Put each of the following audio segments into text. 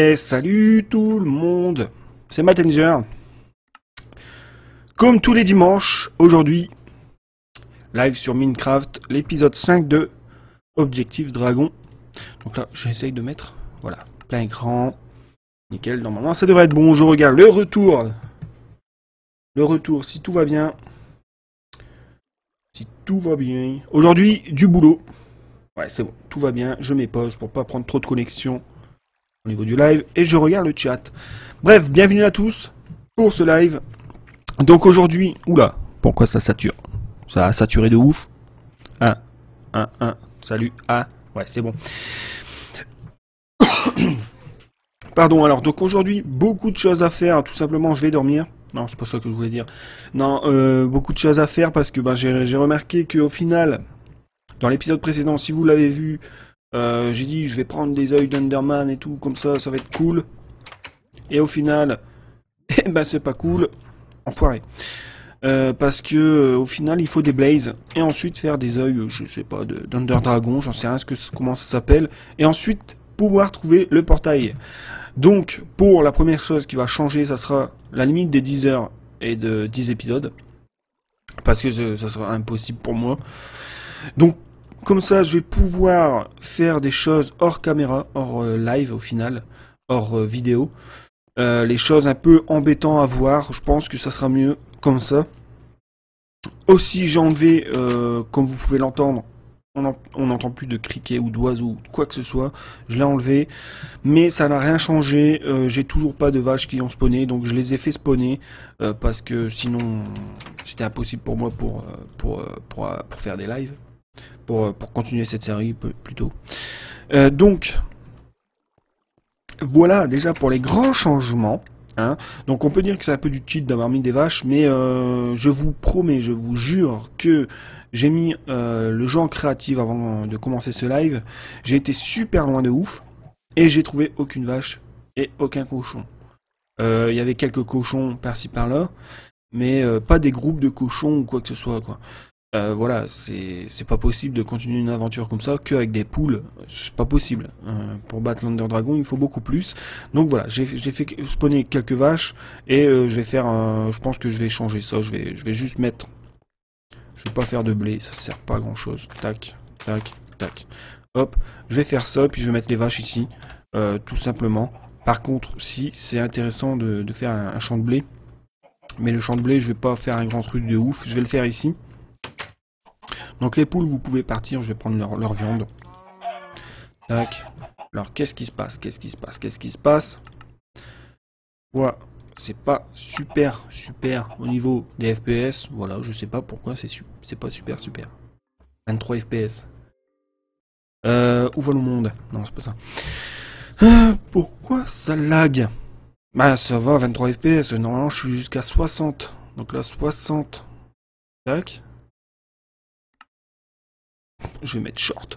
Et salut tout le monde, c'est Mattenger. Comme tous les dimanches, aujourd'hui, live sur Minecraft, l'épisode 5 de Objectif Dragon. Donc là, j'essaye de mettre, voilà, plein écran, nickel, normalement ça devrait être bon. Je regarde le retour, si tout va bien. Si tout va bien. Aujourd'hui, du boulot. Ouais, c'est bon, tout va bien, je mets pause pour pas prendre trop de connexion au niveau du live et je regarde le chat. Bref, bienvenue à tous pour ce live. Donc aujourd'hui, oula, pourquoi ça sature? Ça a saturé de ouf. 1, salut, ouais, c'est bon. Pardon, alors, donc aujourd'hui, beaucoup de choses à faire, tout simplement, je vais dormir. Non, c'est pas ça que je voulais dire. Non, beaucoup de choses à faire parce que j'ai remarqué qu'au final, dans l'épisode précédent, si vous l'avez vu, j'ai dit je vais prendre des œils d'Enderman et tout, comme ça va être cool. Et au final, c'est pas cool. Enfoiré. Parce que au final il faut des blazes et ensuite faire des œils, je sais pas, d'Under Dragon, j'en sais rien comment ça s'appelle, et ensuite pouvoir trouver le portail. Donc pour la première chose qui va changer, ça sera la limite des 10 heures et de 10 épisodes, parce que ça sera impossible pour moi. Donc comme ça je vais pouvoir faire des choses hors caméra, hors live au final, hors vidéo. Les choses un peu embêtantes à voir, je pense que ça sera mieux comme ça. Aussi j'ai enlevé, comme vous pouvez l'entendre, on n'entend plus de criquets ou d'oiseaux ou quoi que ce soit, je l'ai enlevé, mais ça n'a rien changé, j'ai toujours pas de vaches qui ont spawné, donc je les ai fait spawner, parce que sinon c'était impossible pour moi pour faire des lives, pour continuer cette série plutôt. Donc voilà déjà pour les grands changements. Hein. Donc on peut dire que c'est un peu du cheat d'avoir mis des vaches, mais je vous promets, je vous jure que j'ai mis le jeu en créative avant de commencer ce live. J'ai été super loin de ouf, et j'ai trouvé aucune vache et aucun cochon. Il y avait quelques cochons par-ci par-là, mais pas des groupes de cochons ou quoi que ce soit, quoi. Voilà, c'est pas possible de continuer une aventure comme ça qu'avec des poules, c'est pas possible. Pour battre l'Under Dragon, il faut beaucoup plus. Donc voilà, j'ai fait spawner quelques vaches et je vais faire, je pense que je vais changer ça. Je vais juste mettre, je vais pas faire de blé, ça sert pas à grand chose. Tac, tac, tac. Hop, je vais faire ça puis je vais mettre les vaches ici, tout simplement. Par contre, si c'est intéressant de faire un champ de blé, mais le champ de blé, je vais pas faire un grand truc de ouf. Je vais le faire ici. Donc les poules, vous pouvez partir, je vais prendre leur viande. Tac. Alors qu'est-ce qui se passe? Voilà, c'est pas super au niveau des FPS. Voilà, je sais pas pourquoi c'est pas super. 23 FPS. Où va le monde? Non, c'est pas ça. Pourquoi ça lag? Bah ça va, 23 FPS. Normalement je suis jusqu'à 60. Donc là 60. Tac. Je vais mettre short.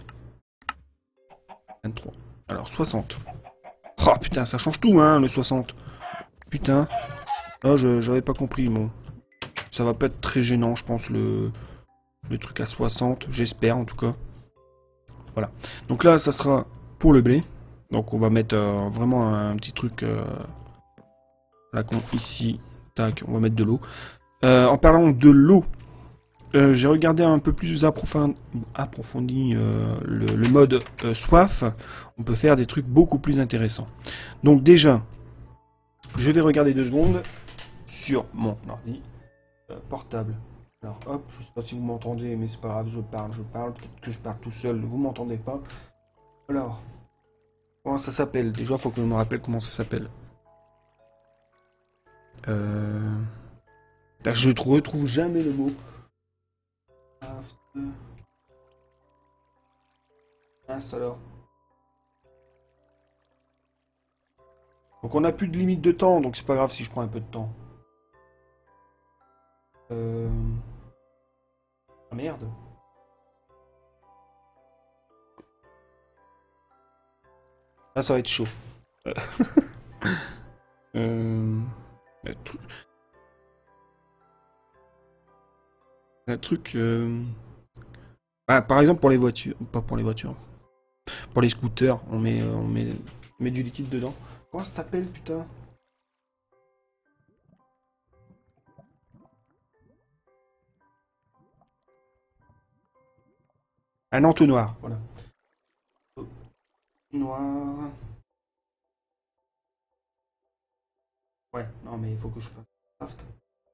23. Alors 60. Oh putain, ça change tout, hein, le 60. Putain. Oh, j'avais pas compris, bon. Ça va pas être très gênant, je pense, le truc à 60. J'espère, en tout cas. Voilà. Donc là, ça sera pour le blé. Donc on va mettre vraiment un petit truc... là, ici. Tac, on va mettre de l'eau. En parlant de l'eau... j'ai regardé un peu plus approfondi le mode soif. On peut faire des trucs beaucoup plus intéressants. Donc déjà, je vais regarder 2 secondes sur mon ordi portable. Alors hop, je sais pas si vous m'entendez, mais c'est pas grave, je parle. Peut-être que je parle tout seul, vous m'entendez pas. Alors, comment ça s'appelle? Déjà, faut que je me rappelle comment ça s'appelle. Je ne retrouve jamais le mot. Alors. Donc on n'a plus de limite de temps, donc c'est pas grave si je prends un peu de temps. Ah merde. Là ça va être chaud. Un truc... Ah, par exemple pour les voitures, pas pour les voitures. Pour les scooters, on met mets du liquide dedans. Comment ça s'appelle, putain? Un entonnoir, voilà. Noir. Ouais, non mais il faut que je fasse craft.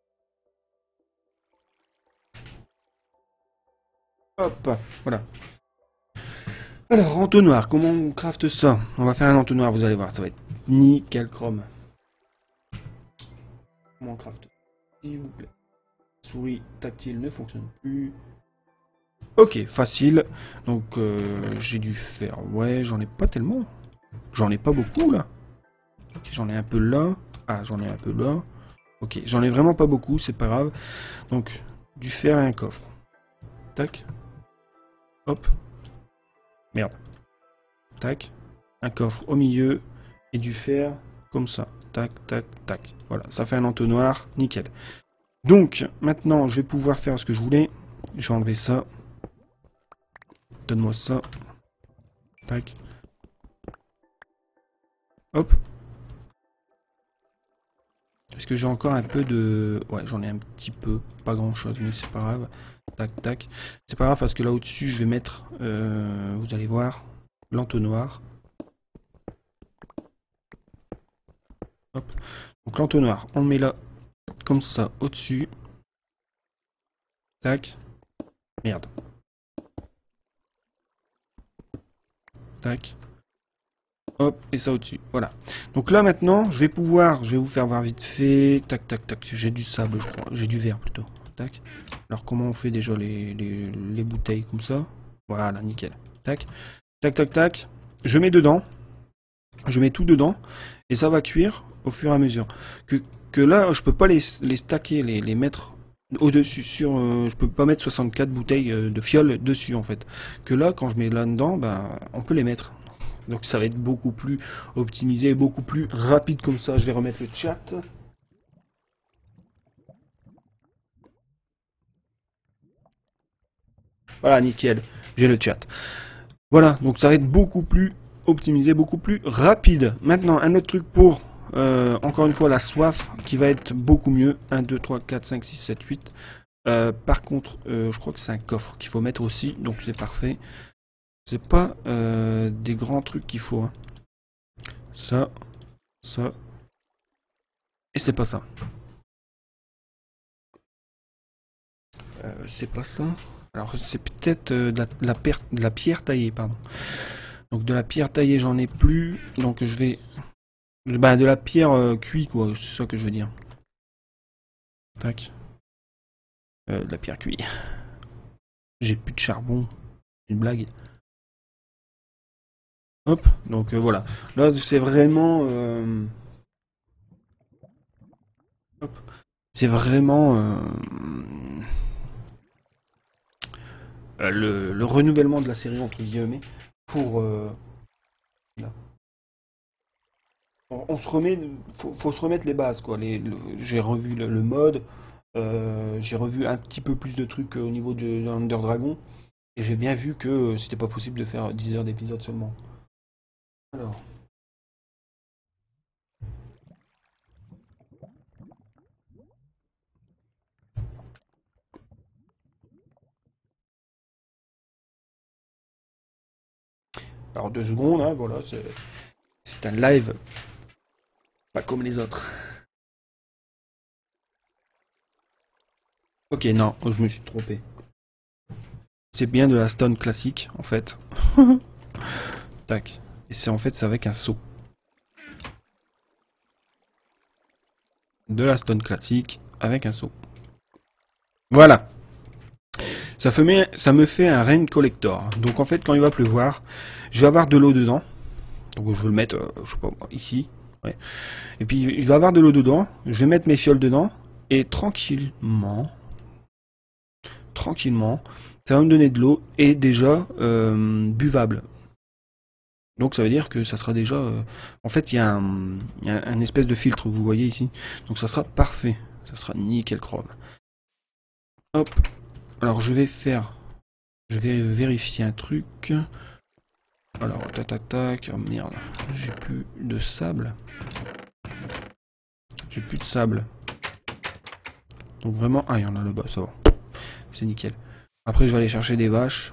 Hop, voilà. Alors, entonnoir, comment on craft ça? On va faire un entonnoir, vous allez voir, ça va être nickel chrome. Comment on craft? S'il vous plaît. Souris tactile ne fonctionne plus. Ok, facile. Donc, j'ai dû faire... Ouais, j'en ai pas tellement. J'en ai pas beaucoup, là. Ok, j'en ai un peu là. Ah, j'en ai un peu là. Ok, j'en ai vraiment pas beaucoup, c'est pas grave. Donc, du fer et un coffre. Tac. Hop. Merde. Tac. Un coffre au milieu. Et du fer comme ça. Tac, tac, tac. Voilà, ça fait un entonnoir. Nickel. Donc, maintenant, je vais pouvoir faire ce que je voulais. Je vais enlever ça. Donne-moi ça. Tac. Hop. Est-ce que j'ai encore un peu de... Ouais, j'en ai un petit peu. Pas grand-chose, mais c'est pas grave. Tac, tac. C'est pas grave parce que là au-dessus, je vais mettre... vous allez voir. L'entonnoir. Hop. Donc l'entonnoir, on le met là. Comme ça, au-dessus. Tac. Merde. Tac. Hop, et ça au-dessus. Voilà. Donc là maintenant, je vais vous faire voir vite fait. Tac, tac, tac. J'ai du sable, je crois. J'ai du verre plutôt. Tac. Alors comment on fait déjà les bouteilles comme ça? Voilà, nickel. Tac. Tac, tac, tac. Je mets dedans. Je mets tout dedans. Et ça va cuire au fur et à mesure. Que là, je peux pas les stacker, les mettre au-dessus sur... je peux pas mettre 64 bouteilles de fiole dessus en fait. Que là, quand je mets là-dedans, ben, on peut les mettre. Donc ça va être beaucoup plus optimisé, beaucoup plus rapide comme ça. Je vais remettre le chat. Voilà, nickel. J'ai le chat. Voilà, donc ça va être beaucoup plus optimisé, beaucoup plus rapide. Maintenant, un autre truc pour, encore une fois, la soif, qui va être beaucoup mieux. 1, 2, 3, 4, 5, 6, 7, 8. Par contre, je crois que c'est un coffre qu'il faut mettre aussi, donc c'est parfait. C'est pas des grands trucs qu'il faut. Hein. Ça, ça, et c'est pas ça. C'est pas ça. Alors c'est peut-être de la pierre taillée, pardon. Donc de la pierre taillée, j'en ai plus. Donc je vais... Bah, de la pierre cuite, quoi. C'est ça que je veux dire. Tac. De la pierre cuite. J'ai plus de charbon. Une blague. Hop. Donc voilà. Là, c'est vraiment... Hop. C'est vraiment... le renouvellement de la série, entre guillemets. Pour... là. On se remet, faut se remettre les bases quoi. J'ai revu le mode, j'ai revu un petit peu plus de trucs au niveau de Under Dragon et j'ai bien vu que c'était pas possible de faire 10 heures d'épisode seulement. Alors 2 secondes, hein, voilà, c'est un live, pas comme les autres. Ok, non, je me suis trompé. C'est bien de la stone classique en fait. Tac. Et c'est en fait c'est avec un seau. De la stone classique avec un seau. Voilà. Ça me fait un rain collector. Donc en fait quand il va pleuvoir, je vais avoir de l'eau dedans. Donc je vais le mettre, je sais pas, ici. Ouais. Et puis je vais avoir de l'eau dedans. Je vais mettre mes fioles dedans. Et tranquillement, ça va me donner de l'eau et déjà buvable. Donc ça veut dire que ça sera déjà... en fait, il y a un espèce de filtre, vous voyez ici. Donc ça sera parfait. Ça sera nickel chrome. Hop. Alors je vais vérifier un truc. Alors, tac tac tac. Oh merde, j'ai plus de sable. J'ai plus de sable. Donc vraiment... Ah, il y en a là-bas, ça va. C'est nickel. Après, je vais aller chercher des vaches.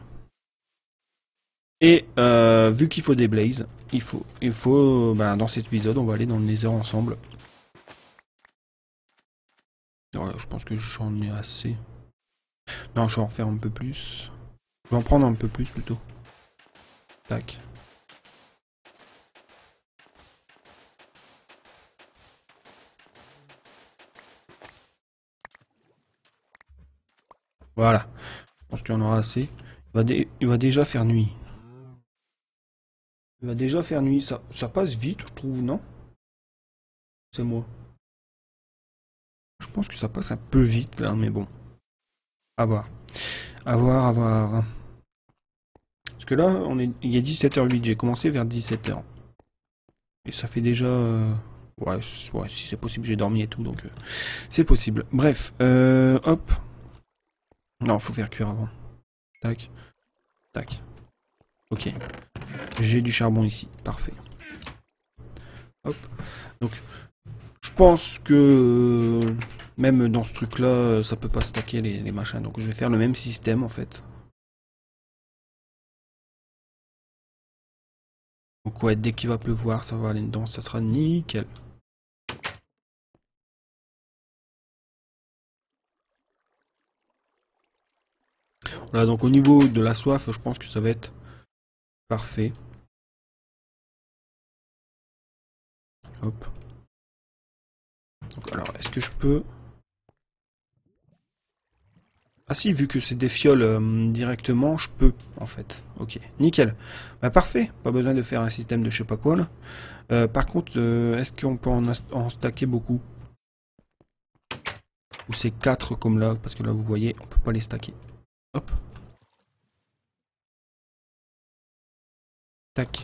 Et vu qu'il faut des blazes, dans cet épisode, on va aller dans le Nether ensemble. Alors, je pense que j'en ai assez. Non, je vais en faire un peu plus. Je vais en prendre un peu plus plutôt. Tac. Voilà. Je pense qu'il y en aura assez. Il va déjà faire nuit. Il va déjà faire nuit. Ça passe vite, je trouve, non? C'est moi. Je pense que ça passe un peu vite là, mais bon. À voir. À voir, à voir. Parce que là, il est 17h08. J'ai commencé vers 17h. Et ça fait déjà... Ouais, si c'est possible, j'ai dormi et tout, donc c'est possible. Bref, hop. Non, faut faire cuire avant. Tac, tac. Ok. J'ai du charbon ici, parfait. Hop. Donc, je pense que même dans ce truc-là, ça peut pas stacker les machins. Donc, je vais faire le même système en fait. Donc, ouais, dès qu'il va pleuvoir, ça va aller dedans, ça sera nickel. Voilà, donc au niveau de la soif, je pense que ça va être parfait. Hop. Donc, alors, est-ce que je peux... Ah si, vu que c'est des fioles directement, je peux, en fait. Ok, nickel. Bah parfait, pas besoin de faire un système de je sais pas quoi, là. Par contre, est-ce qu'on peut en stacker beaucoup? Ou c'est 4 comme là? Parce que là, vous voyez, on peut pas les stacker. Hop. Tac.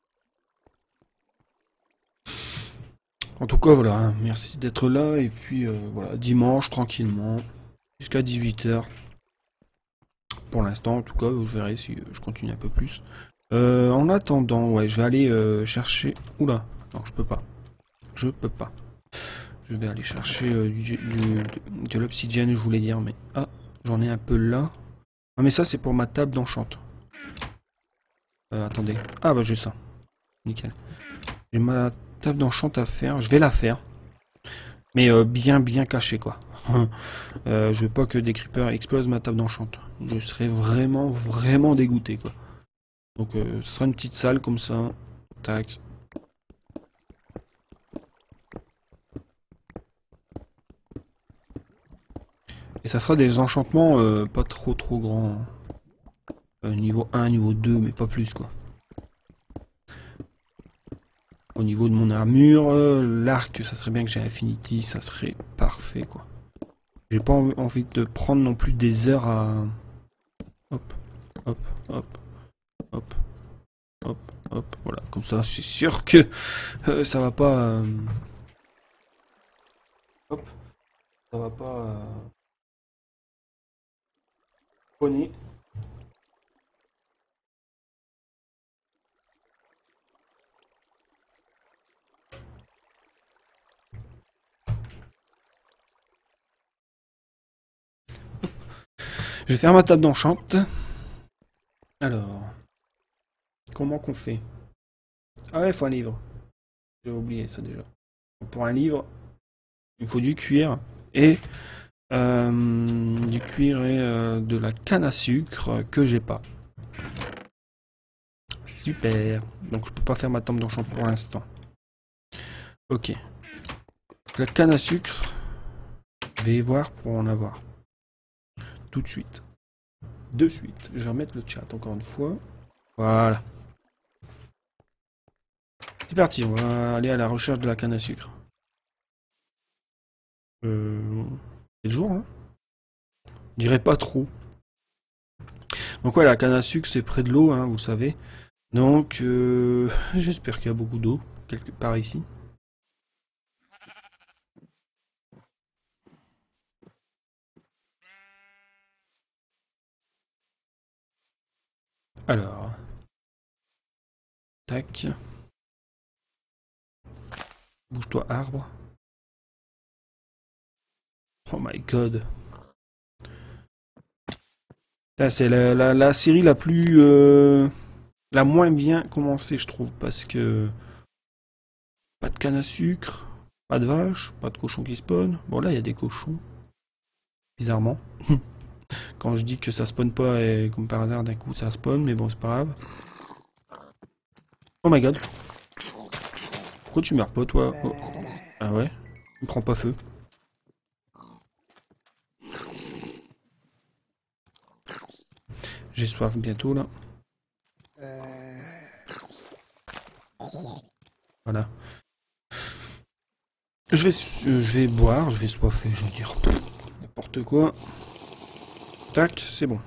En tout cas, voilà, hein, merci d'être là. Et puis, voilà, dimanche, tranquillement, jusqu'à 18h. Pour l'instant, en tout cas, je verrai si je continue un peu plus. En attendant, ouais, je vais aller chercher... Oula, non, je peux pas. Je peux pas. Je vais aller chercher de l'obsidienne, je voulais dire, mais... Ah, j'en ai un peu là. Ah, mais ça, c'est pour ma table d'enchante. Attendez. Ah, bah, j'ai ça. Nickel. J'ai ma table d'enchante à faire. Je vais la faire. Mais bien cachée, quoi. Je veux pas que des creepers explosent ma table d'enchante. Je serais vraiment dégoûté, quoi. Donc, ce sera une petite salle comme ça. Tac. Et ça sera des enchantements pas trop grands. Niveau 1, niveau 2, mais pas plus, quoi. Au niveau de mon armure, l'arc, ça serait bien que j'ai Infinity, ça serait parfait, quoi. J'ai pas envie de prendre non plus des heures à... Hop, hop, hop, hop, hop, hop, voilà. Comme ça, c'est sûr que ça va pas... hop, ça va pas... Pogner. Je vais faire ma table d'enchante. Alors... Comment qu'on fait? Ah ouais, il faut un livre. J'ai oublié ça déjà. Pour un livre, il faut du cuir et de la canne à sucre que j'ai pas. Super. Donc je peux pas faire ma table d'enchant pour l'instant. Ok. La canne à sucre, je vais voir pour en avoir. Tout de suite. De suite. Je vais remettre le chat encore une fois. Voilà. C'est parti, on va aller à la recherche de la canne à sucre. C'est le jour, hein? Je dirais pas trop. Donc ouais, la canne à sucre, c'est près de l'eau, hein, vous savez. Donc, j'espère qu'il y a beaucoup d'eau, quelque part ici. Alors, Tac. Bouge-toi, arbre. Oh my god. Là, c'est la série la plus... la moins bien commencée, je trouve, parce que... Pas de canne à sucre, pas de vache, pas de cochon qui spawn. Bon, là, il y a des cochons. Bizarrement. Quand je dis que ça spawn pas, et comme par hasard, d'un coup, ça spawn, mais bon, c'est pas grave. Oh my god. Pourquoi tu meurs pas, toi? Oh. Ah ouais? Il prend pas feu. J'ai soif bientôt, là. Voilà. Je vais boire, je vais soifer, je veux dire. N'importe quoi. Tac, c'est bon.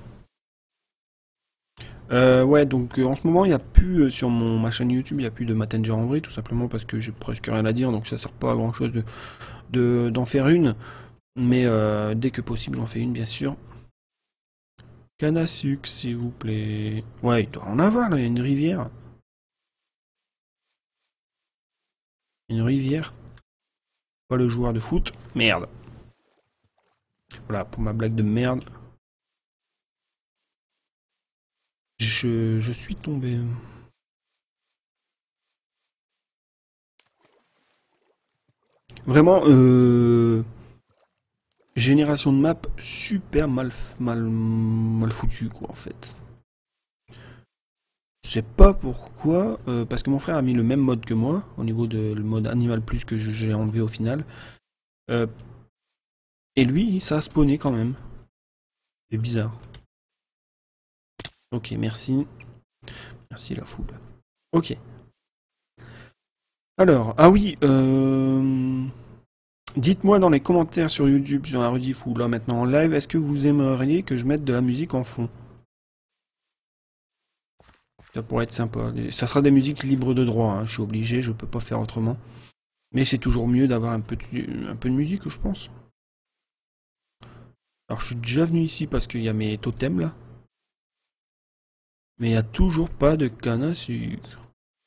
Ouais, donc en ce moment, il n'y a plus sur ma chaîne YouTube, il n'y a plus de Messenger en vrai, tout simplement parce que j'ai presque rien à dire, donc ça sert pas à grand chose d'en faire une. Mais dès que possible, j'en fais une, bien sûr. Canne à sucre, s'il vous plaît. Ouais, il doit en avoir, là, il y a une rivière. Une rivière. Pas le joueur de foot. Merde. Voilà, pour ma blague de merde. Je suis tombé. Vraiment, génération de map super mal foutue, quoi, en fait. Je sais pas pourquoi, parce que mon frère a mis le même mode que moi, au niveau de le mode Animal Plus que j'ai enlevé au final. Et lui, ça a spawné quand même. C'est bizarre. Ok, merci. Merci la foule. Ok. Alors, ah oui, dites-moi dans les commentaires sur YouTube, sur la rediff ou là maintenant en live, est-ce que vous aimeriez que je mette de la musique en fond? Ça pourrait être sympa. Ça sera des musiques libres de droit, hein. Je suis obligé, je peux pas faire autrement. Mais c'est toujours mieux d'avoir un peu de musique, je pense. Alors je suis déjà venu ici parce qu'il y a mes totems là. Mais il n'y a toujours pas de canne à sucre.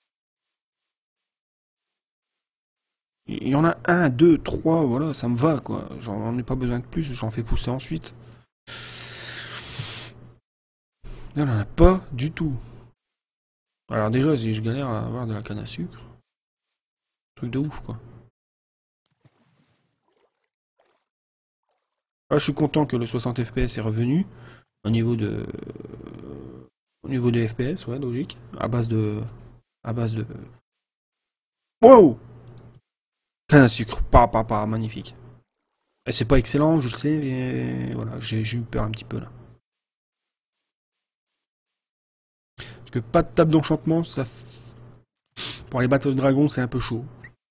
Il y en a un, deux, trois, voilà, ça me va quoi. J'en ai pas besoin de plus, j'en fais pousser ensuite. Il n'y en a pas du tout. Alors déjà, si je galère à avoir de la canne à sucre, truc de ouf quoi. Ah, je suis content que le 60 FPS est revenu au niveau des FPS, ouais, logique, à base de wow, canne à sucre, magnifique. Et c'est pas excellent, je le sais, mais voilà, j'ai eu peur un petit peu là. Parce que pas de table d'enchantement, pour les bateaux de dragon, c'est un peu chaud.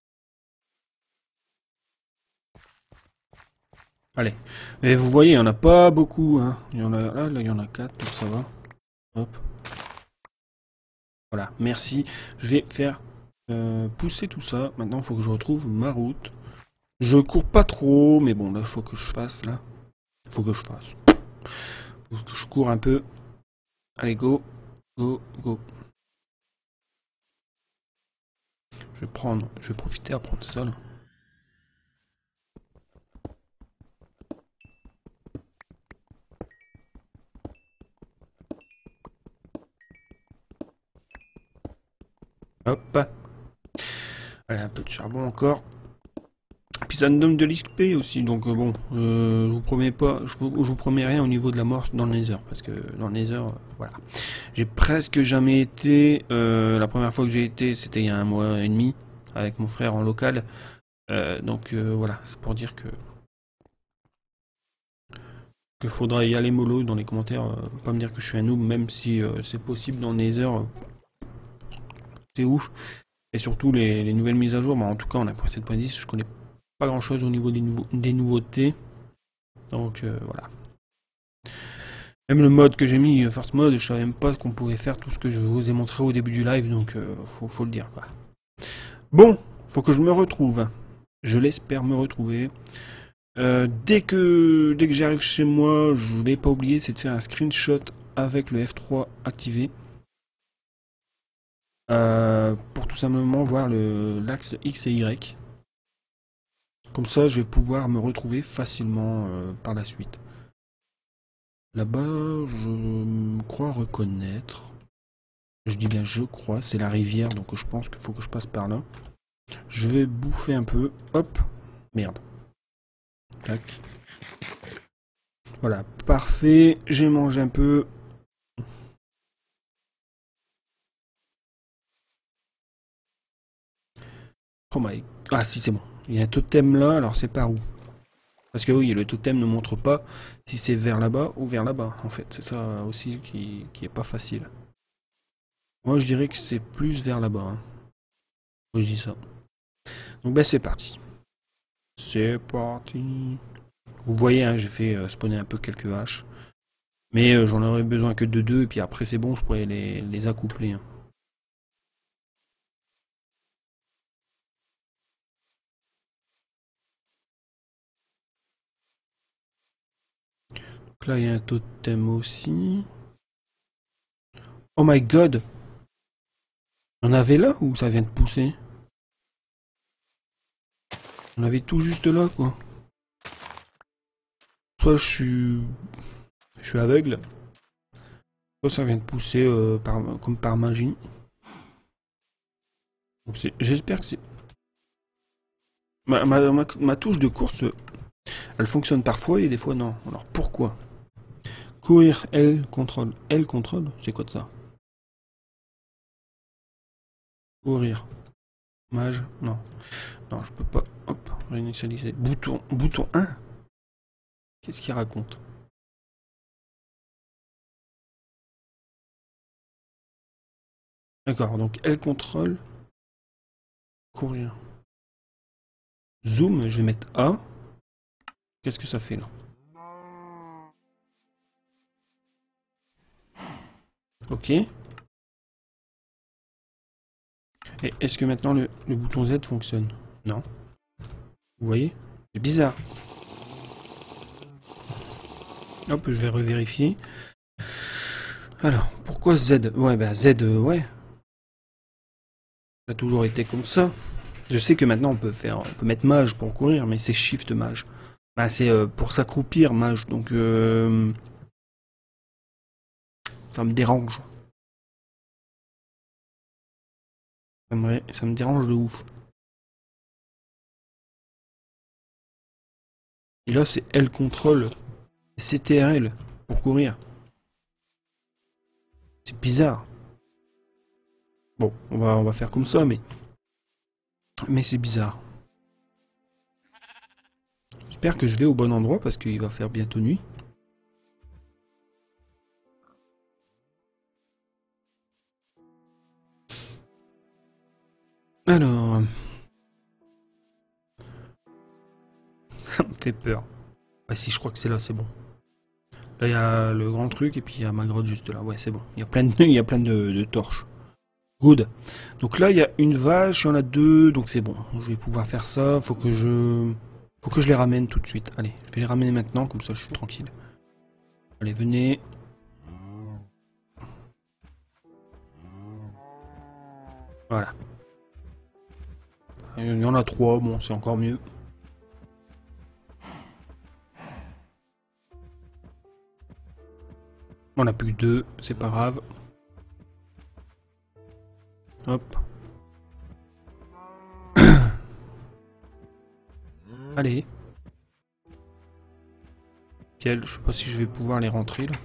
Allez. Et vous voyez, il n'y en a pas beaucoup, hein. Il y en a, là, il y en a 4, donc ça va. Hop. Voilà, merci. Je vais faire pousser tout ça. Maintenant, il faut que je retrouve ma route. Je cours pas trop, mais bon, là, il faut que je fasse, là. Il faut que je fasse. Faut que je cours un peu. Allez, go. Go, go. Je vais profiter à prendre ça, là. Hop. Allez, un peu de charbon encore. Puis ça me donne de l'XP aussi, donc bon, je vous promets pas, je vous promets rien au niveau de la mort dans le Nether, parce que dans le Nether, voilà. J'ai presque jamais été, la première fois que j'ai été, c'était il y a 1 mois et demi, avec mon frère en local, donc voilà, c'est pour dire que faudra y aller mollo dans les commentaires, pas me dire que je suis un noob, même si c'est possible dans le Nether, c'est ouf. Et surtout les nouvelles mises à jour, bah, en tout cas on a pris 7.10, je connais pas grand chose au niveau des nouveautés. Donc voilà. Même le mode que j'ai mis, First Mode, je savais même pas qu'on pouvait faire tout ce que je vous ai montré au début du live, donc faut le dire quoi. Bon, faut que je me retrouve. Je l'espère me retrouver. Dès que j'arrive chez moi, je vais pas oublier, c'est de faire un screenshot avec le F3 activé. pour tout simplement voir l'axe X et Y. Comme ça, je vais pouvoir me retrouver facilement par la suite. Là-bas, je crois reconnaître. Je dis bien je crois, c'est la rivière, donc je pense qu'il faut que je passe par là. Je vais bouffer un peu. Hop. Merde. Tac. Voilà, parfait. J'ai mangé un peu. Oh my... Ah si, c'est bon. Il y a un totem là, alors c'est par où? Parce que oui, le totem ne montre pas si c'est vers là-bas ou vers là-bas, en fait. C'est ça aussi qui est pas facile. Moi, je dirais que c'est plus vers là-bas. Hein. Moi, je dis ça. Donc, ben, c'est parti. C'est parti. Vous voyez, hein, j'ai fait spawner un peu quelques vaches. Mais j'en aurais besoin que de deux, et puis après, c'est bon, je pourrais les accoupler. Hein. Donc là, il y a un totem aussi. Oh my god! On avait là ou ça vient de pousser? On avait tout juste là, quoi. Soit je suis aveugle, soit ça vient de pousser comme par magie. J'espère que c'est... Ma touche de course, elle fonctionne parfois et des fois non. Alors pourquoi? Courir, L, contrôle. L, contrôle? C'est quoi de ça? Courir. Mage? Non. Non, je peux pas. Hop, réinitialiser. Bouton 1? Qu'est-ce qu'il raconte? D'accord, donc L contrôle. Courir. Zoom, je vais mettre A. Qu'est-ce que ça fait là? Ok. Et est-ce que maintenant le bouton Z fonctionne? Non. Vous voyez? C'est bizarre. Hop, je vais revérifier. Alors, pourquoi Z? Ouais, bah Z, ouais. Ça a toujours été comme ça. Je sais que maintenant on peut mettre mage pour courir, mais c'est shift mage. Bah, c'est pour s'accroupir mage, donc ça me dérange. Ça me dérange de ouf. Et là c'est L contrôle, CTRL pour courir. C'est bizarre. Bon, on va faire comme ça, mais c'est bizarre. J'espère que je vais au bon endroit parce qu'il va faire bientôt nuit. Alors... Ça me fait peur. Ouais, si, je crois que c'est là, c'est bon. Là, il y a le grand truc et puis il y a ma grotte juste là. Ouais, c'est bon. Il y a plein il y a plein de torches. Good. Donc là, il y a une vache, il y en a deux, donc c'est bon. Je vais pouvoir faire ça. Faut que je les ramène tout de suite. Allez, je vais les ramener maintenant, comme ça je suis tranquille. Allez, venez. Voilà. Il y en a trois, bon, c'est encore mieux. On a plus que deux, c'est pas grave. Hop. Allez. Quel, je sais pas si je vais pouvoir les rentrer là.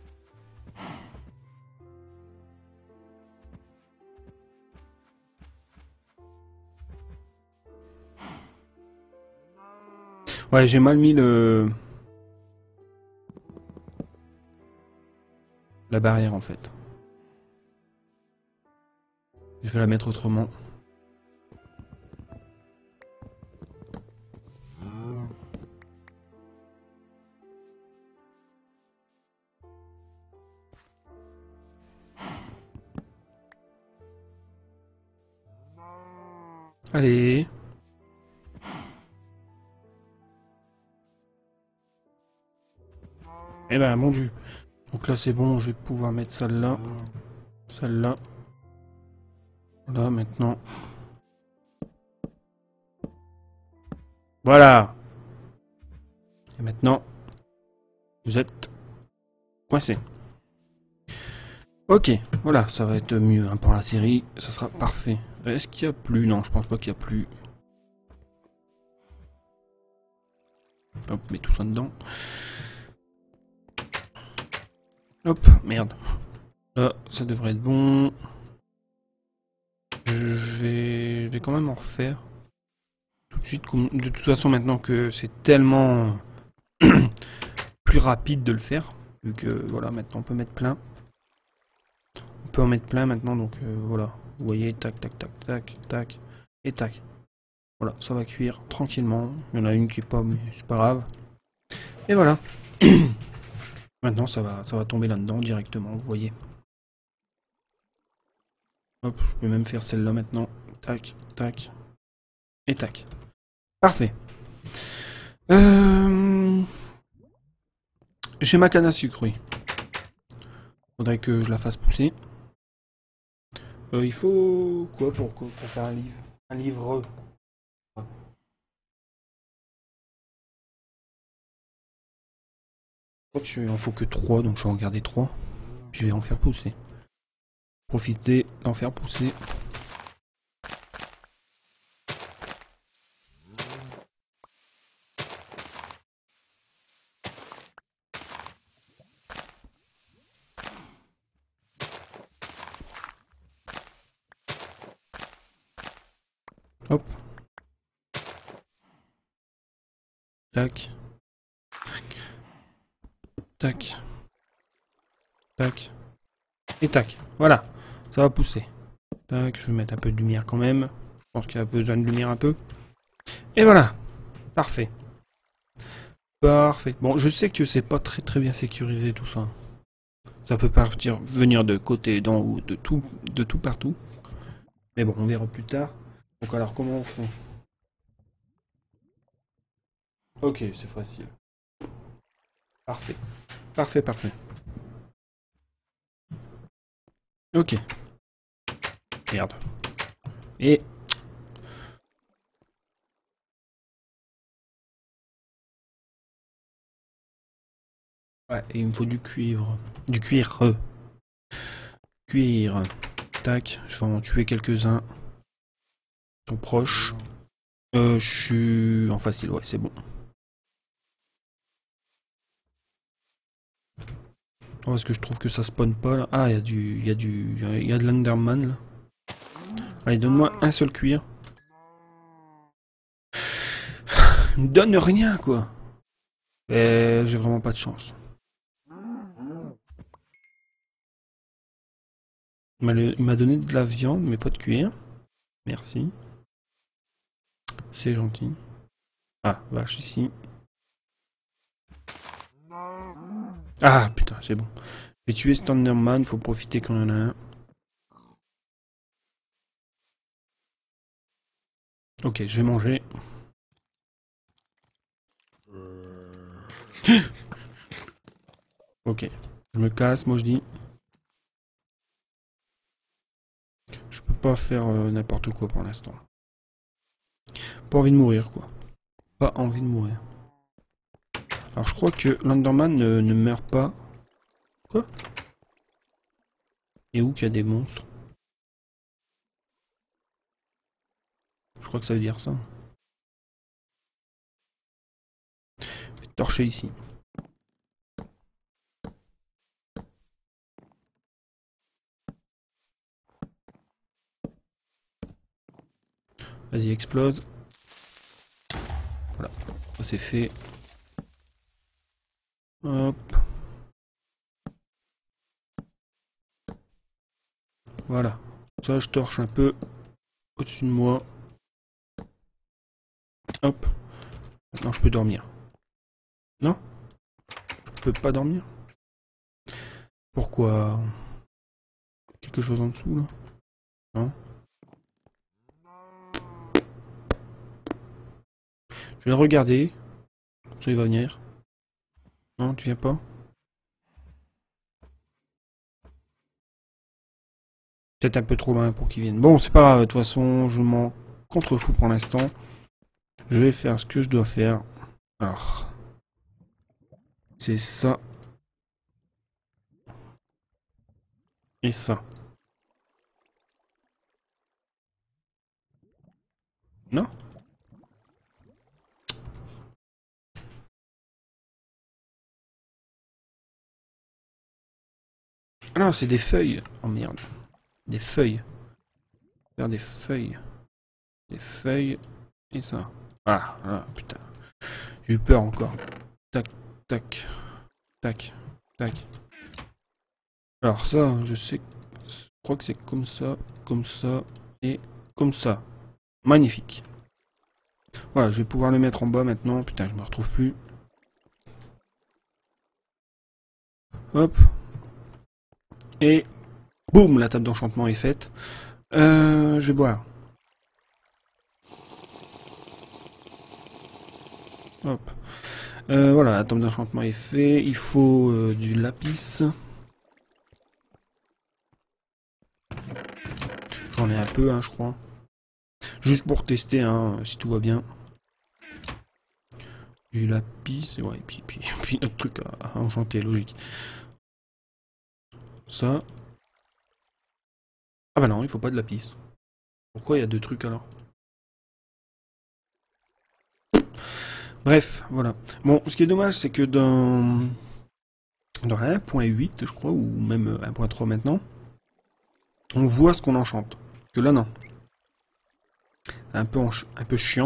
Ouais, j'ai mal mis la barrière en fait. Je vais la mettre autrement. Allez. Eh ben, mon dieu. Donc là, c'est bon, je vais pouvoir mettre celle-là. Celle-là. Voilà, maintenant. Voilà. Et maintenant, vous êtes coincé. Ok, voilà, ça va être mieux hein, pour la série. Ça sera parfait. Est-ce qu'il y a plus? Non, je pense pas qu'il y a plus. Hop, mets tout ça dedans. Hop, merde. Là, ça devrait être bon. Je vais quand même en refaire. Tout de suite. De toute façon, maintenant que c'est tellement plus rapide de le faire. Vu que, voilà, maintenant on peut mettre plein. On peut en mettre plein maintenant, donc voilà. Vous voyez, tac, tac, tac, tac, tac, et tac. Voilà, ça va cuire tranquillement. Il y en a une qui est pas, mais c'est pas grave. Et voilà. Maintenant, ça va tomber là-dedans directement, vous voyez. Hop, je peux même faire celle-là maintenant. Tac, tac, et tac. Parfait. J'ai ma canne à sucre, oui. Faudrait que je la fasse pousser. Il faut quoi pour faire un livre? Un livre. Il en faut que 3, donc je vais en garder 3. Puis je vais en faire pousser. Profiter d'en faire pousser. Hop. Tac. Tac. Tac. Et tac. Voilà. Ça va pousser. Tac. Je vais mettre un peu de lumière quand même. Je pense qu'il y a besoin de lumière un peu. Et voilà. Parfait. Parfait. Bon, je sais que c'est pas très bien sécurisé tout ça. Ça peut partir, venir de côté, d'en haut, de tout partout. Mais bon, on verra plus tard. Donc alors, comment on fait? Ok, c'est facile. Parfait. Parfait, parfait. Ok. Merde. Et... ouais, et il me faut du cuivre. Du cuir. Cuir. Tac, je vais en tuer quelques-uns. Ils sont proches. Je suis en facile, ouais, c'est bon. Oh, est-ce que je trouve que ça spawn pas là? Ah, il y a de l'Enderman là. Allez, donne-moi un seul cuir. Il me donne rien quoi. Et j'ai vraiment pas de chance. Il m'a donné de la viande, mais pas de cuir. Merci. C'est gentil. Ah, vache ici. Ah, putain, c'est bon. Je vais tuer cet Enderman, faut profiter qu'on en a un. Ok, je vais manger. Ok, je me casse, moi je dis. Je peux pas faire n'importe quoi pour l'instant. Pas envie de mourir, quoi. Pas envie de mourir. Alors je crois que l'Enderman ne meurt pas. Quoi? Et où qu'il y a des monstres? Je crois que ça veut dire ça. Je vais torcher ici. Vas-y, explose. Voilà, ça c'est fait. Hop. Voilà. Ça, je torche un peu au-dessus de moi. Hop. Maintenant, je peux dormir. Non? Je peux pas dormir? Pourquoi? Quelque chose en dessous, là? Non? Je vais le regarder. Ça, il va venir. Non, tu viens pas? Peut-être un peu trop loin pour qu'ils viennent. Bon, c'est pas grave, de toute façon, je m'en contrefous pour l'instant. Je vais faire ce que je dois faire. Alors, c'est ça. Et ça. Non? Ah non, c'est des feuilles. Oh merde. Des feuilles. Faire des feuilles. Des feuilles. Et ça. Ah, ah putain. J'ai eu peur encore. Tac, tac, tac, tac. Alors ça, je crois que c'est comme ça et comme ça. Magnifique. Voilà, je vais pouvoir le mettre en bas maintenant. Putain, je me retrouve plus. Hop. Et boum, la table d'enchantement est faite. Je vais boire. Hop. Voilà, la table d'enchantement est faite. Il faut du lapis. J'en ai un peu, hein, je crois. Juste pour tester, hein, si tout va bien. Du lapis, ouais, et puis notre truc à enchanter, logique. Ça. Ah bah non, il faut pas de lapis. Pourquoi il y a deux trucs alors? Bref, voilà. Bon, ce qui est dommage, c'est que dans la 1.8, je crois, ou même 1.3 maintenant, on voit ce qu'on enchante. Que là, non. Un peu chiant.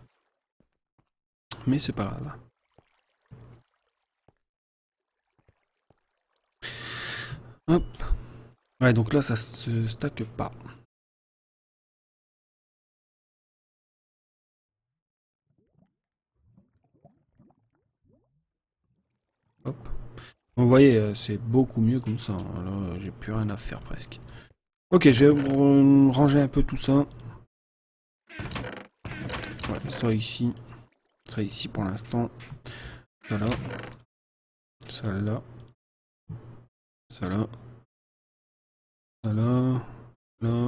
Mais c'est pas grave. Hop. Ouais, donc là, ça se stack pas. Hop. Vous voyez, c'est beaucoup mieux comme ça. Là, j'ai plus rien à faire presque. Ok, je vais ranger un peu tout ça. Ouais, ça ici. Ça ici pour l'instant. Ça là. Ça là. Ça là. Ça là. Là.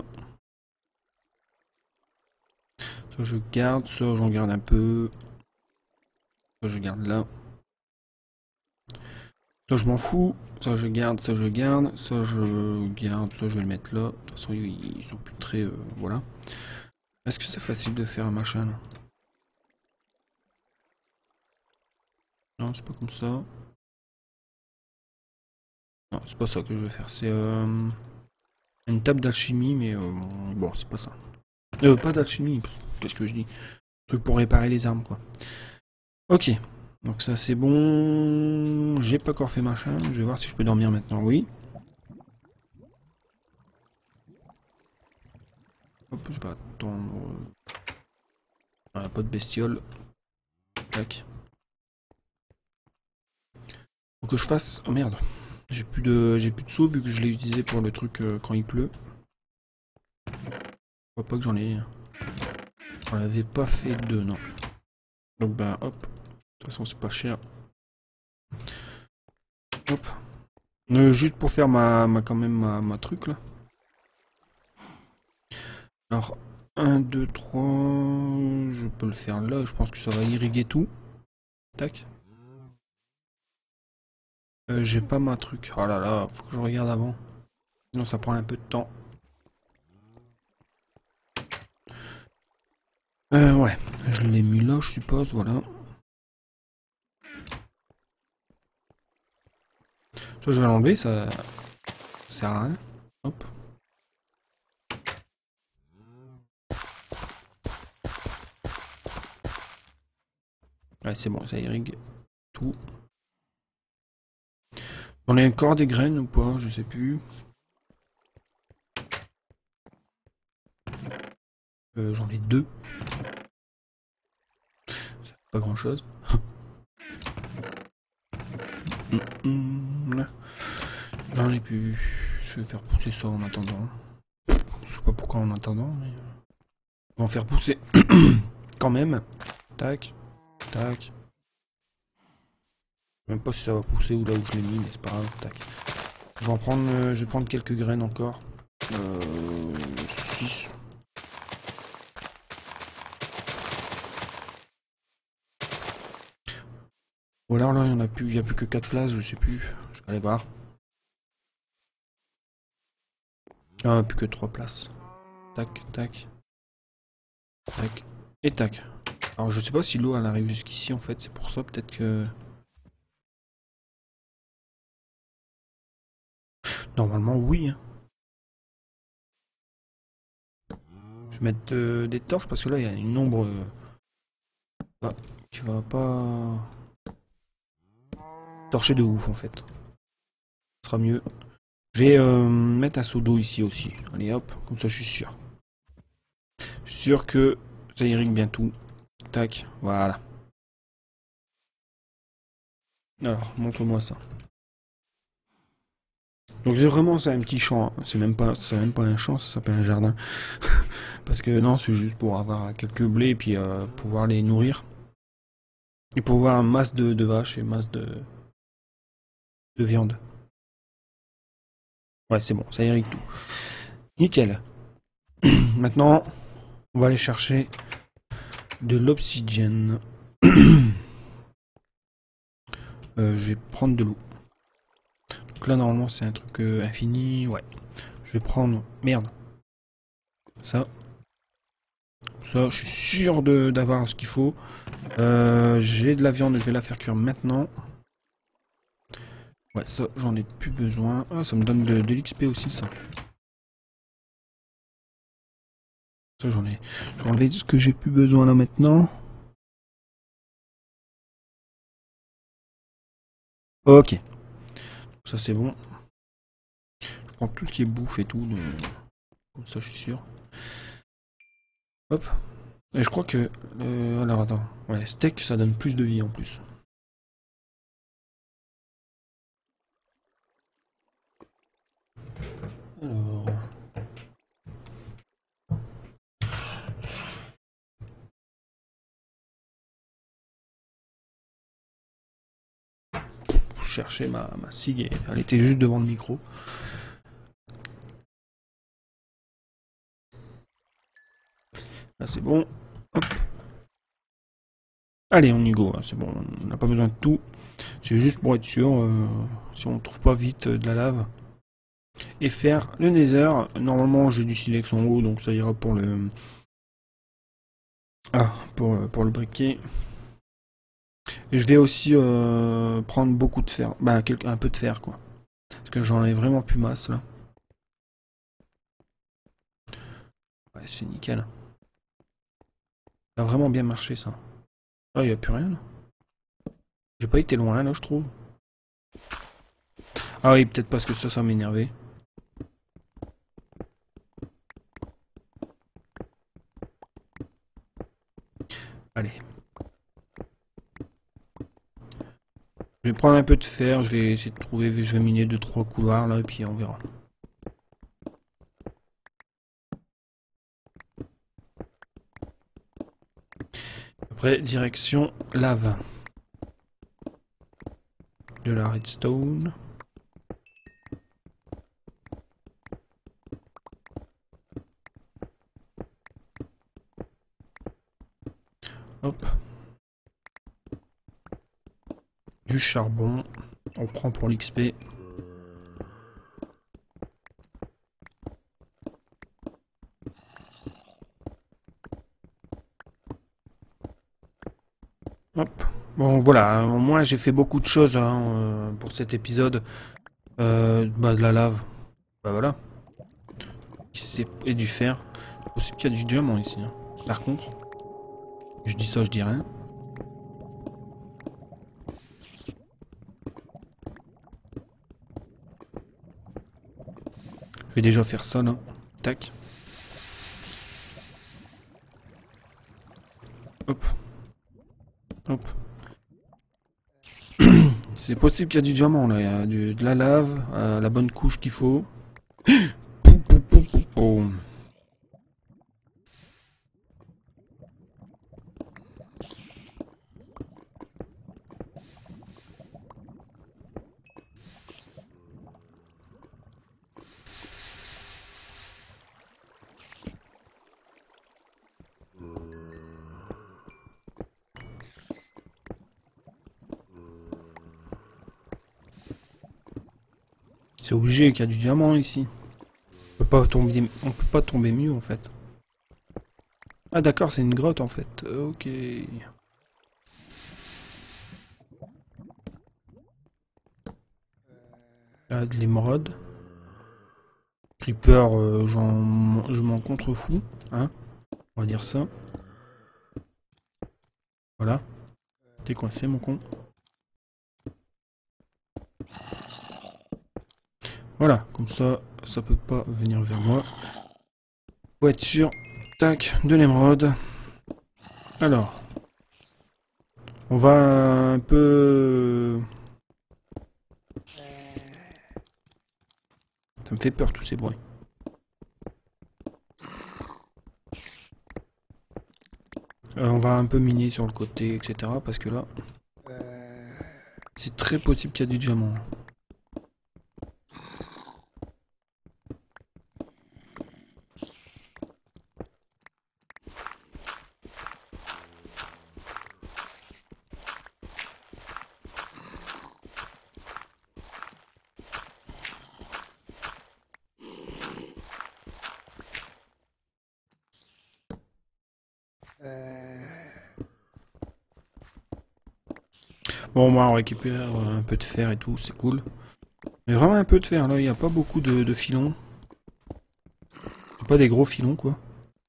Ça je garde. Ça j'en garde un peu. Ça je garde là. Ça je m'en fous. Ça je garde. Ça je garde. Ça je garde. Ça je vais le mettre là. De toute façon ils sont plus très... voilà. Est-ce que c'est facile de faire un machin là? Non, c'est pas comme ça. Non, c'est pas ça que je veux faire. C'est une table d'alchimie, mais bon, c'est pas ça. Pas d'alchimie, qu'est-ce que je dis? Truc pour réparer les armes, quoi. Ok, donc ça c'est bon. J'ai pas encore fait machin. Je vais voir si je peux dormir maintenant. Oui. Hop, je vais attendre. Ah, pas de bestiole. Tac. Faut que je fasse. Oh merde. J'ai plus de seau vu que je l'ai utilisé pour le truc quand il pleut. Je crois pas que j'en ai. On l'avait pas fait deux, non. Donc bah hop. De toute façon c'est pas cher. Hop. Juste pour faire quand même ma truc là. Alors 1, 2, 3. Je peux le faire là. Je pense que ça va irriguer tout. Tac. J'ai pas ma truc. Oh là là, faut que je regarde avant. Sinon ça prend un peu de temps. Ouais, je l'ai mis là, je suppose, voilà. Ça, je vais l'enlever, ça sert à rien. Hop. Ouais, c'est bon, ça irrigue tout. On a encore des graines ou pas? Je sais plus. J'en ai deux. Ça fait pas grand chose. J'en ai plus. Je vais faire pousser ça en attendant. Je sais pas pourquoi en attendant, mais... On va en faire pousser quand même. Tac. Tac. Même pas si ça va pousser ou là où je l'ai mis, mais c'est pas grave. Tac. Je vais prendre quelques graines encore. 6. Ou alors là, il n'y a plus que 4 places, je sais plus. Je vais aller voir. Ah, plus que 3 places. Tac, tac, tac, et tac. Alors je sais pas si l'eau elle arrive jusqu'ici en fait, c'est pour ça peut-être que... Normalement oui. Hein. Je vais mettre des torches parce que là il y a une ombre qui va pas torcher de ouf en fait. Ce sera mieux. Je vais mettre un seau d'eau ici aussi. Allez hop, comme ça je suis sûr. Je suis sûr que ça irrigue bien tout. Tac, voilà. Alors, montre-moi ça. Donc c'est un petit champ. Hein. C'est même pas un champ, ça s'appelle un jardin. Parce que non, c'est juste pour avoir quelques blés et puis pouvoir les nourrir. Et pour avoir un masse de vaches et masse de viande. Ouais, c'est bon, ça irrigue tout. Nickel. Maintenant, on va aller chercher de l'obsidienne. Je vais prendre de l'eau. Donc là, normalement, c'est un truc infini. Ouais. Je vais prendre... Merde. Ça. Ça, je suis sûr d'avoir ce qu'il faut. J'ai de la viande, je vais la faire cuire maintenant. Ouais, ça, j'en ai plus besoin. Ah, ça me donne de l'XP aussi, ça. Ça, j'en ai... Je vais enlever ce que j'ai plus besoin là maintenant. Ok. Ça, c'est bon. Je prends tout ce qui est bouffe et tout. Comme ça, je suis sûr. Hop. Et je crois que... alors, attends. Ouais, steak, ça donne plus de vie en plus. Alors... Chercher ma cigue, elle était juste devant le micro. Là c'est bon. Hop. Allez, on y go, c'est bon, on n'a pas besoin de tout. C'est juste pour être sûr, si on ne trouve pas vite de la lave. Et faire le nether. Normalement j'ai du silex en haut, donc ça ira pour le... Ah, pour le briquet. Et je vais aussi prendre beaucoup de fer. Bah, un peu de fer, quoi. Parce que j'en ai vraiment plus masse, là. Ouais, c'est nickel. Ça a vraiment bien marché, ça. Ah, il n'y a plus rien, là. J'ai pas été loin, là, je trouve. Ah oui, peut-être parce que ça m'énervait. Allez. Je vais prendre un peu de fer, je vais essayer de trouver, je vais miner 2-3 couloirs, là, et puis on verra. Après, direction lave. De la redstone. Hop. Du charbon. On prend pour l'XP. Hop. Bon voilà, au moins j'ai fait beaucoup de choses hein, pour cet épisode. Bah, de la lave. Bah voilà. Et du fer. C'est possible qu'il y a du diamant ici. Hein. Par contre, je dis ça, je dis rien. Je vais déjà faire ça là. Tac. Hop. Hop. C'est possible qu'il y a du diamant là. Il y a de la lave, la bonne couche qu'il faut. Oh. C'est obligé qu'il y a du diamant ici. On peut pas tomber mieux en fait. Ah d'accord, c'est une grotte en fait. Ok. Là, de l'émeraude. Creeper, je m'en contrefous. Hein, on va dire ça. Voilà. T'es coincé mon con. Voilà, comme ça peut pas venir vers moi. Voiture, tac, de l'émeraude. Alors, on va un peu... Ça me fait peur tous ces bruits. On va un peu miner sur le côté, etc. Parce que là, c'est très possible qu'il y a du diamant. Bon, moi, on récupère un peu de fer et tout, c'est cool. Mais vraiment un peu de fer, là, il n'y a pas beaucoup de filons. Pas des gros filons, quoi.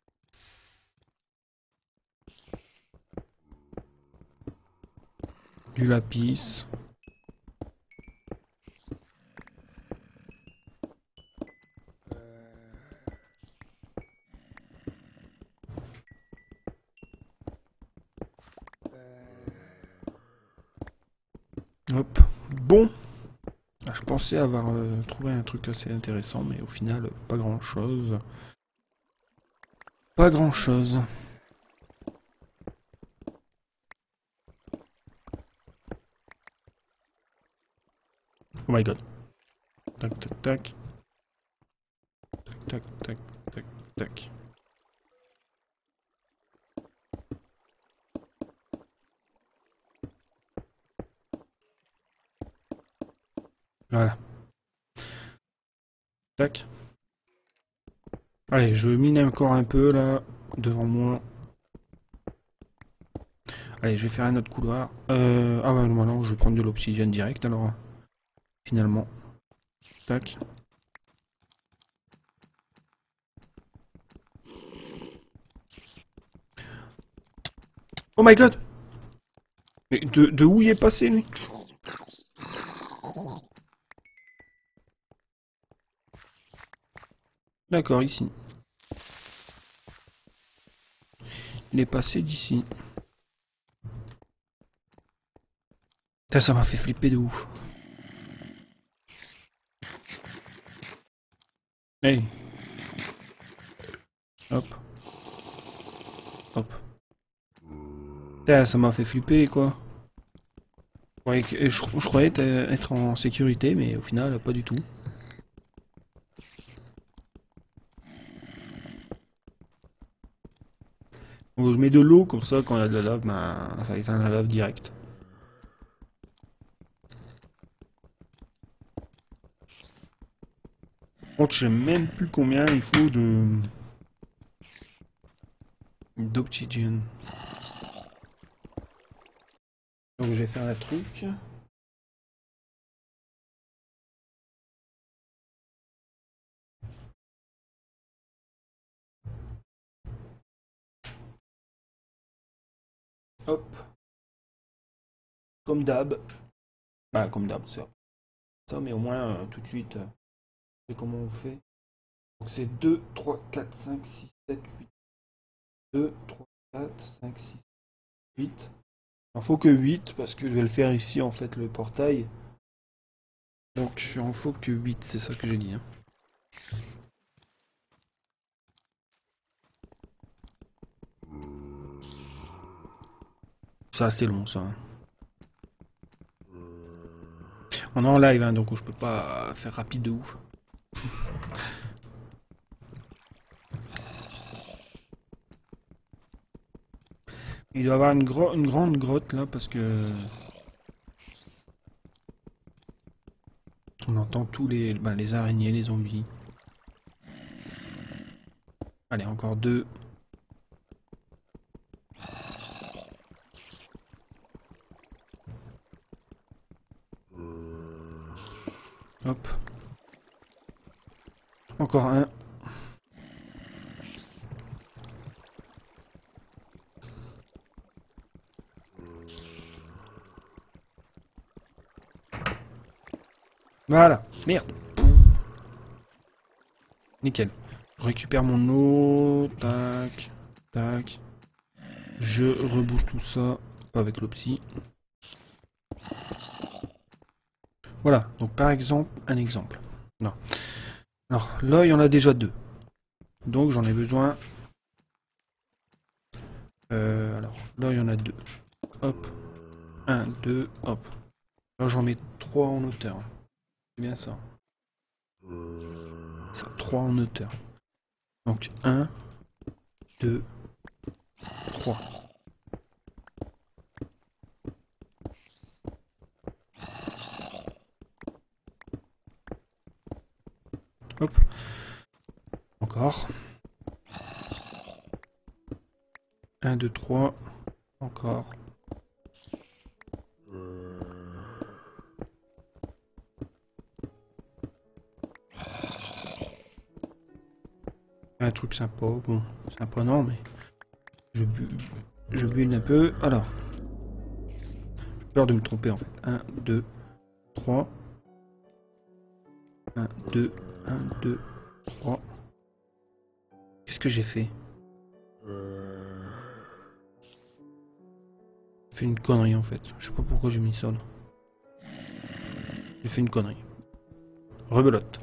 Du lapis. Hop. Bon. Ah, je pensais avoir trouvé un truc assez intéressant, mais au final, pas grand chose. Pas grand chose. Oh my god. Tac, tac, tac. Tac, tac, tac, tac. Voilà. Tac. Allez, je mine encore un peu là, devant moi. Allez, je vais faire un autre couloir. Ah ouais, non, je vais prendre de l'obsidienne direct alors. Finalement. Tac. Oh my god! Mais de où il est passé lui? D'accord, ici. Il est passé d'ici. Ça m'a fait flipper de ouf. Hey. Hop. Hop. Ça m'a fait flipper quoi. Je croyais être en sécurité, mais au final, pas du tout. Bon, je mets de l'eau, comme ça, quand il y a de la lave, ben, ça éteint la lave direct. Par contre, je sais même plus combien il faut d'obsidienne. Donc je vais faire un truc. Hop. Comme d'hab. Bah comme d'hab, c'est ça, mais au moins tout de suite, c'est comment on fait. Donc c'est 2, 3, 4, 5, 6, 7, 8. 2, 3, 4, 5, 6, 8. Il en faut que 8 parce que je vais le faire ici en fait le portail. Donc il en faut que 8, c'est ça que j'ai dit. Hein. C'est assez long ça. On est en live hein, donc je peux pas faire rapide de ouf. Il doit y avoir une grande grotte là parce que... On entend tous les araignées, les zombies. Allez, encore 2. Hop. Encore un. Voilà. Merde. Nickel. Je récupère mon eau. Tac. Tac. Je rebouche tout ça. Pas avec l'opsie. Voilà. Donc par exemple, un exemple. Non. Alors là, il y en a déjà 2. Donc j'en ai besoin. Alors là, il y en a 2. Hop. 1, 2, hop. Là, j'en mets 3 en hauteur. C'est bien ça. Ça, 3 en hauteur. Donc 1, 2, 3. Hop. Encore. 1, 2, 3. Encore. Un truc sympa. Bon, sympa non, mais je bulle un peu. Alors. J'ai peur de me tromper en fait. 1, 2, 3. 1, 2, 1, 2, 3. Qu'est-ce que j'ai fait? J'ai fait une connerie en fait. Je sais pas pourquoi j'ai mis ça là. J'ai fait une connerie. Rebelote.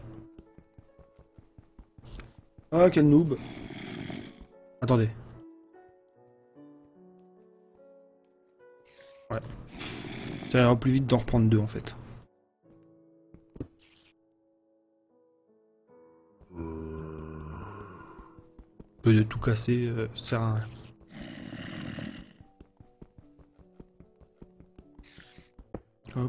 Ah, quel noob. Attendez. Ouais. Ça ira plus vite d'en reprendre 2 en fait. Peu de tout casser, ça sert à rien. Hop.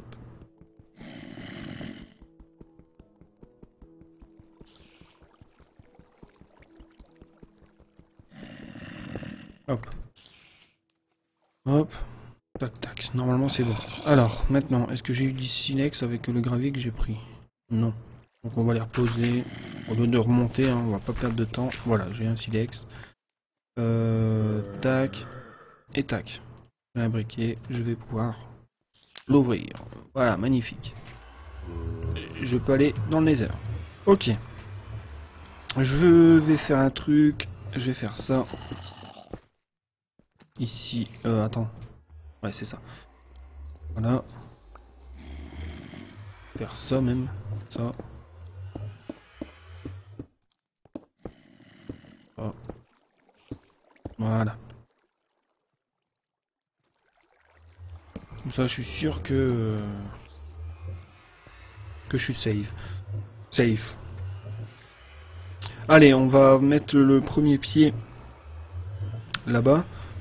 Hop. Hop. Tac tac. Normalement c'est bon. Alors, maintenant, est-ce que j'ai eu du silex avec le gravier que j'ai pris? Non. Donc on va les reposer. Au lieu de remonter, hein, on va pas perdre de temps. Voilà, j'ai un silex. Tac. Et tac. J'ai un briquet. Je vais pouvoir l'ouvrir. Voilà, magnifique. Je peux aller dans le nether. Ok. Je vais faire un truc. Je vais faire ça. Ici. Attends. Ouais, c'est ça. Voilà. Faire ça même. Ça. Oh. Voilà. Comme ça, je suis sûr que je suis safe. Safe. Allez, on va mettre le premier pied là-bas.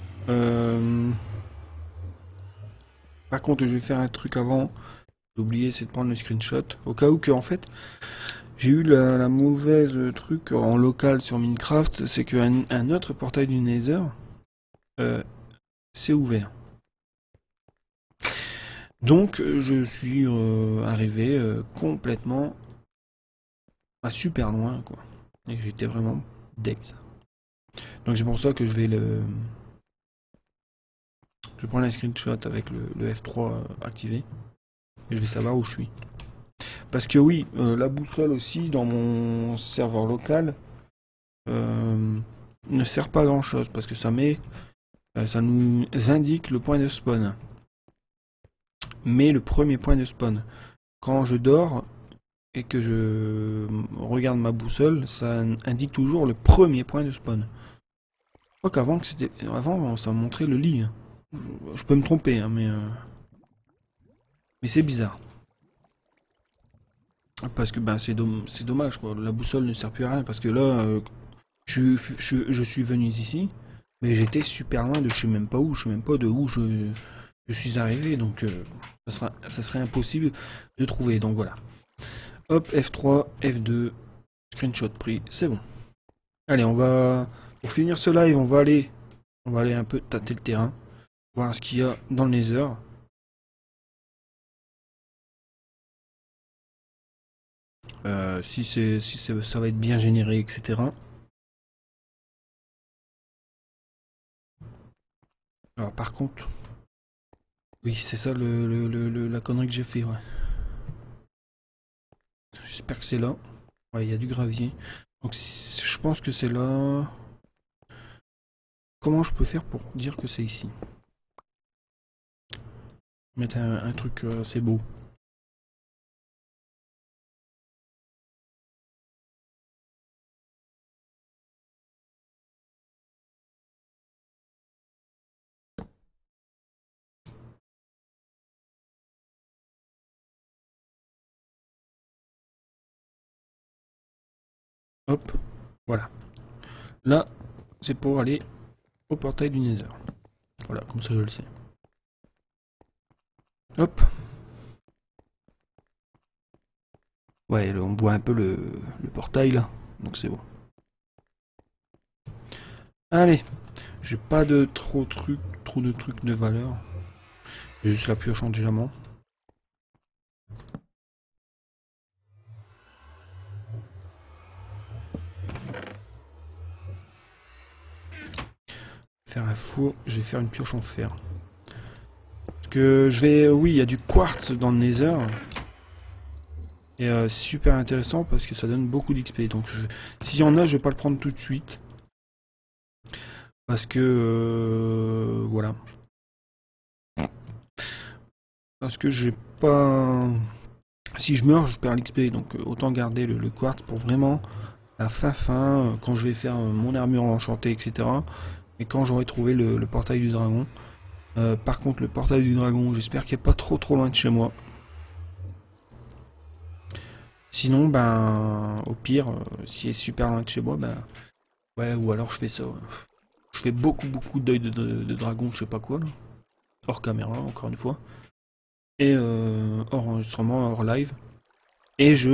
Par contre, je vais faire un truc avant. J'ai oublié, c'est de prendre le screenshot. Au cas où que, en fait, j'ai eu la mauvaise truc en local sur Minecraft, c'est qu'un autre portail du Nether s'est ouvert. Donc, je suis arrivé complètement à super loin, quoi. Et j'étais vraiment deg. Donc, c'est pour ça que je vais le... Je prends un screenshot avec le F3 activé. Et je vais savoir où je suis. Parce que oui, la boussole aussi, dans mon serveur local, ne sert pas à grand chose. Parce que ça nous indique le point de spawn. Mais le premier point de spawn. Quand je dors et que je regarde ma boussole, ça indique toujours le premier point de spawn. Je crois qu'avant, ça montrait le lit. Je peux me tromper, hein, mais c'est bizarre. Parce que ben, c'est dommage, quoi. La boussole ne sert plus à rien. Parce que là, je suis venu ici, mais j'étais super loin de je sais même pas où. Je sais même pas de où je suis arrivé. Donc ça serait impossible de trouver. Donc voilà. Hop, F3, F2, screenshot pris, c'est bon. Allez, on va... Pour finir ce live, on va aller un peu tâter le terrain. Voir ce qu'il y a dans le Nether. Si ça va être bien généré, etc. Alors par contre... Oui, c'est ça la connerie que j'ai fait, ouais. J'espère que c'est là. Ouais, il y a du gravier. Donc je pense que c'est là. Comment je peux faire pour dire que c'est ici? Mettre un truc assez beau. Hop, voilà. Là, c'est pour aller au portail du Nether. Voilà, comme ça je le sais. Hop. Ouais, là, on voit un peu le portail là, donc c'est bon. Allez, j'ai pas de trop de trucs de valeur. J'ai juste la pioche en diamant. Faire un four, je vais faire une pioche en fer. Parce que je vais... Oui, il y a du quartz dans le Nether. Et c'est super intéressant parce que ça donne beaucoup d'XP. Donc s'il y en a, je vais pas le prendre tout de suite. Parce que... voilà. Parce que j'ai pas... Si je meurs, je perds l'XP. Donc autant garder le quartz pour vraiment la fin, quand je vais faire mon armure enchantée, etc. Et quand j'aurai trouvé le portail du dragon. Par contre, le portail du dragon, j'espère qu'il n'est pas trop loin de chez moi. Sinon, ben, au pire, s'il est super loin de chez moi, ben, ouais, ou alors je fais ça. Je fais beaucoup d'œil de dragon, je sais pas quoi, là. Hors caméra, encore une fois. Et hors enregistrement, hors live. Et je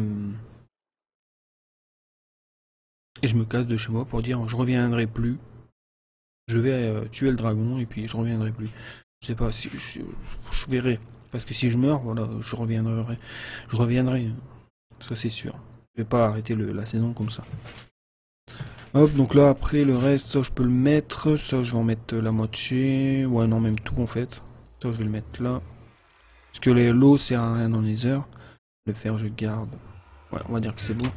me casse de chez moi pour dire je reviendrai plus. Je vais tuer le dragon et puis je reviendrai plus. Je sais pas si je verrai. Parce que si je meurs, voilà, je reviendrai. Je reviendrai. Ça c'est sûr. Je vais pas arrêter la saison comme ça. Hop, donc là après le reste, ça je peux le mettre. Ça je vais en mettre la moitié. Ouais, non, même tout en fait. Ça je vais le mettre là. Parce que l'eau sert à rien dans les heures. Le fer je garde. Ouais, on va dire que c'est bon.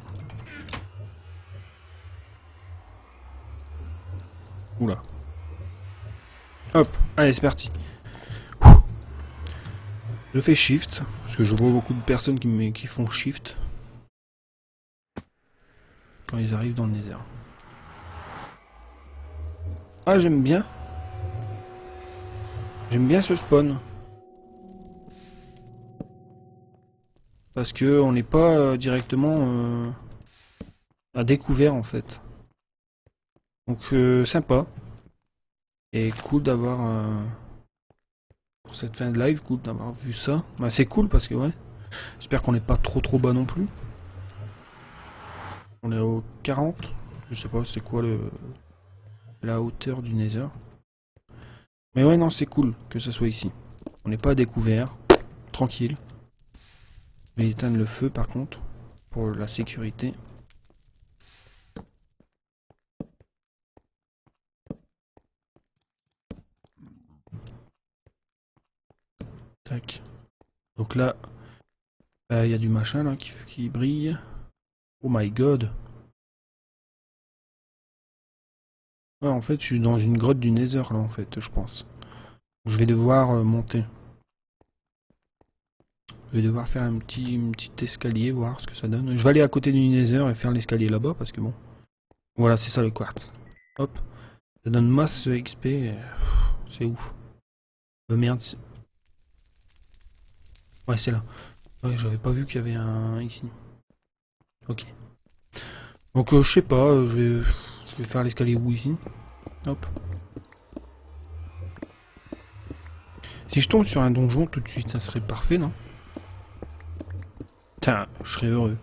Oula. Hop, allez c'est parti. Je fais shift, parce que je vois beaucoup de personnes qui font shift quand ils arrivent dans le Nether. Ah, j'aime bien. J'aime bien ce spawn. Parce que on n'est pas directement à découvert en fait. Donc sympa. Et cool d'avoir... pour cette fin de live, cool d'avoir vu ça. Bah, c'est cool parce que ouais. J'espère qu'on n'est pas trop bas non plus. On est au 40. Je sais pas c'est quoi la hauteur du Nether. Mais ouais non c'est cool que ça soit ici. On n'est pas à découvert. Tranquille. Je vais éteindre le feu par contre. Pour la sécurité. Tac. Donc là, il y a du machin là qui brille. Oh my god. Ouais, en fait, je suis dans une grotte du Nether là en fait, je pense. Je vais devoir monter. Je vais devoir faire un petit escalier, voir ce que ça donne. Je vais aller à côté du Nether et faire l'escalier là-bas parce que bon. Voilà, c'est ça le quartz. Hop. Ça donne masse XP. C'est ouf. Merde. Ouais, c'est là. Ouais, j'avais pas vu qu'il y avait un ici. Ok. Donc, je sais pas, je vais faire l'escalier où ici. Hop. Si je tombe sur un donjon tout de suite, ça serait parfait, non? Putain, je serais heureux.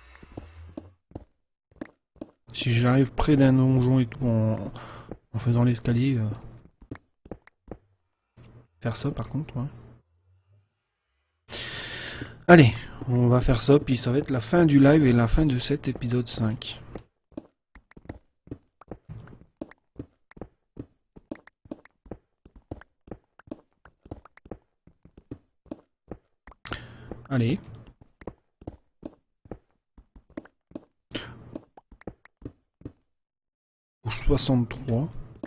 Si j'arrive près d'un donjon et tout en faisant l'escalier. Faire ça par contre, ouais. Allez, on va faire ça, puis ça va être la fin du live et la fin de cet épisode 5. Allez. Couche 63.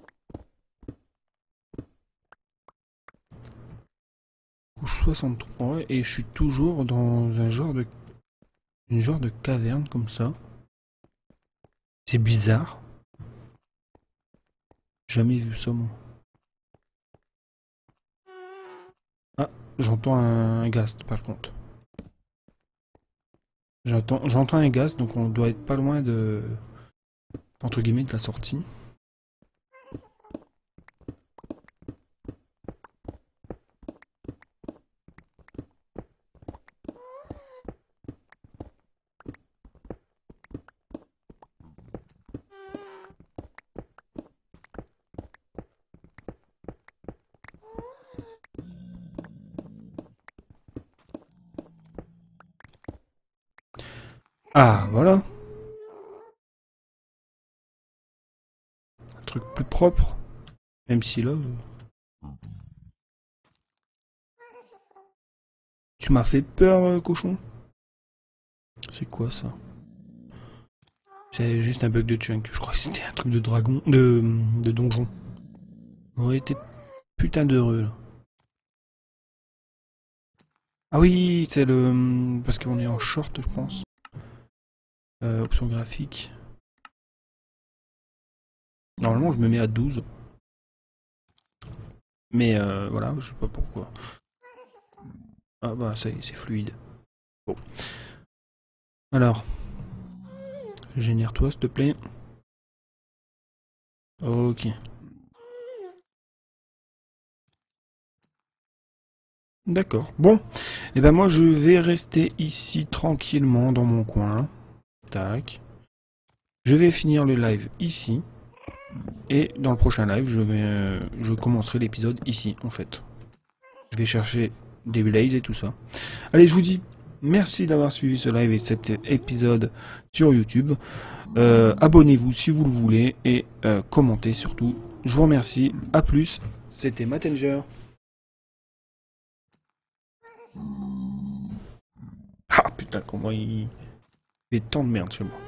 Couche 63 et je suis toujours dans un genre de... une genre de caverne comme ça. C'est bizarre. Jamais vu ça moi. Ah, j'entends un ghast par contre. J'entends un ghast, donc on doit être pas loin de... entre guillemets de la sortie. Ah, voilà. Un truc plus propre. Même si là... Tu m'as fait peur, cochon. C'est quoi ça? C'est juste un bug de chunk. Je crois que c'était un truc de dragon... de donjon. On aurait été putain d'heureux, là. Ah oui, c'est le... parce qu'on est en short, je pense. Option graphique. Normalement, je me mets à 12. Mais voilà, je sais pas pourquoi. Ah bah ça y est, c'est fluide. Bon. Alors. Génère-toi, s'il te plaît. Ok. D'accord. Bon. Et ben moi, je vais rester ici tranquillement dans mon coin. Tac. Je vais finir le live ici. Et dans le prochain live, je commencerai l'épisode ici, en fait. Je vais chercher des blazes et tout ça. Allez, je vous dis merci d'avoir suivi ce live et cet épisode sur YouTube. Abonnez-vous si vous le voulez et commentez surtout. Je vous remercie. A plus. C'était Mattenger. Ah putain, comment il fait tant de merde chez moi.